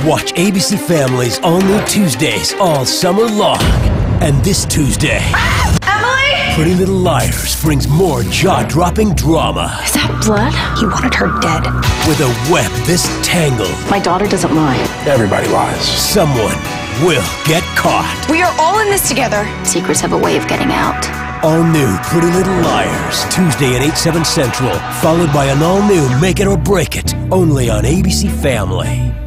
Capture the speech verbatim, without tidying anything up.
Watch A B C Family's all-new Tuesdays all summer long. And this Tuesday, Emily! Pretty Little Liars brings more jaw-dropping drama. Is that blood? He wanted her dead. With a web this tangled, My daughter doesn't lie. Everybody lies. someone will get caught. We are all in this together. Secrets have a way of getting out. All new Pretty Little Liars, Tuesday at eight, seven Central, followed by an all-new Make It or Break It, only on A B C Family.